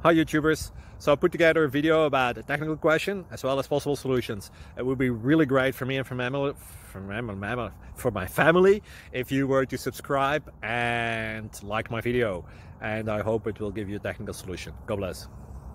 Hi YouTubers! So I put together a video about a technical question as well as possible solutions. It would be really great for me and for my family if you were to subscribe and like my video, and I hope it will give you a technical solution. God bless.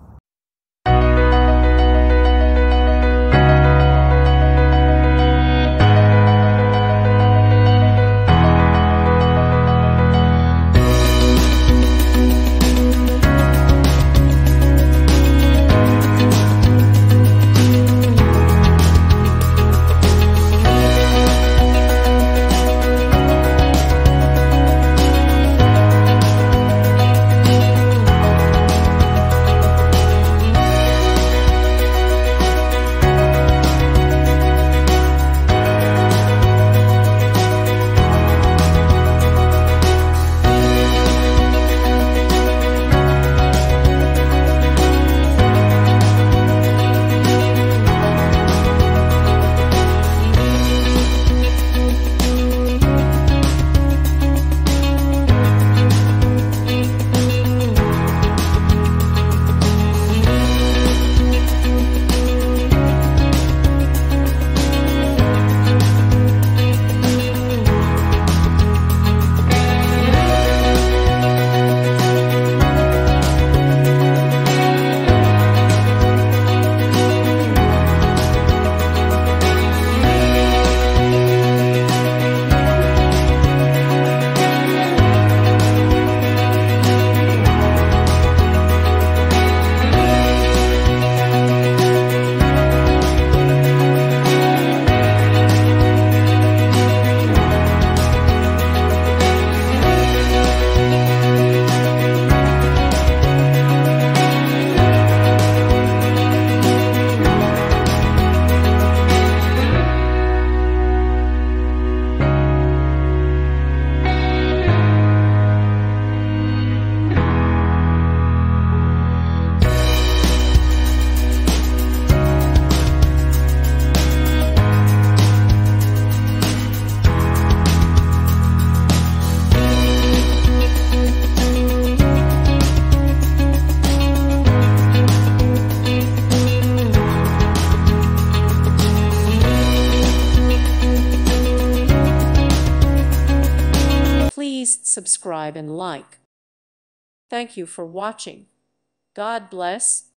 Please subscribe and like. Thank you for watching. God bless.